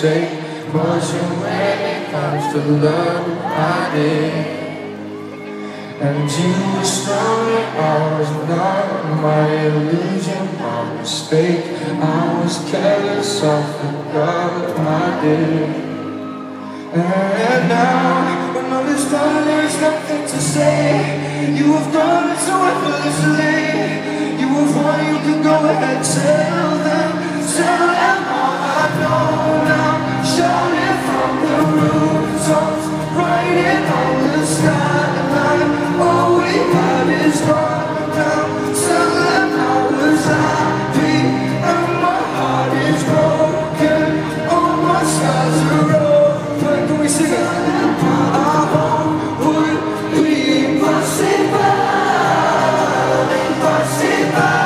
mistake. Motion when it comes to love, I did. And you were strong and I was not. My illusion, my mistake. I was careless, I forgot I did. And now, when all is done, there's nothing to say. You have done it so effortlessly. You have won, you can go ahead, tell them all I know now. Shout it from the rooftops, writing on the skyline. All we had is gone now. Tell them I was happy and my heart is broken. All my scars are open. Can we sing it? Our home would be impossible, impossible.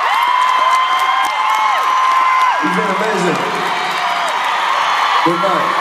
You've been amazing. Good night.